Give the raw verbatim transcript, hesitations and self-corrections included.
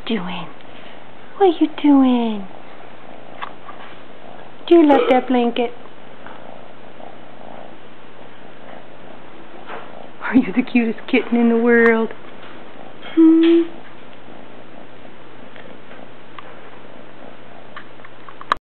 doing? What are you doing? Do you love that blanket? Are you the cutest kitten in the world? Hmm?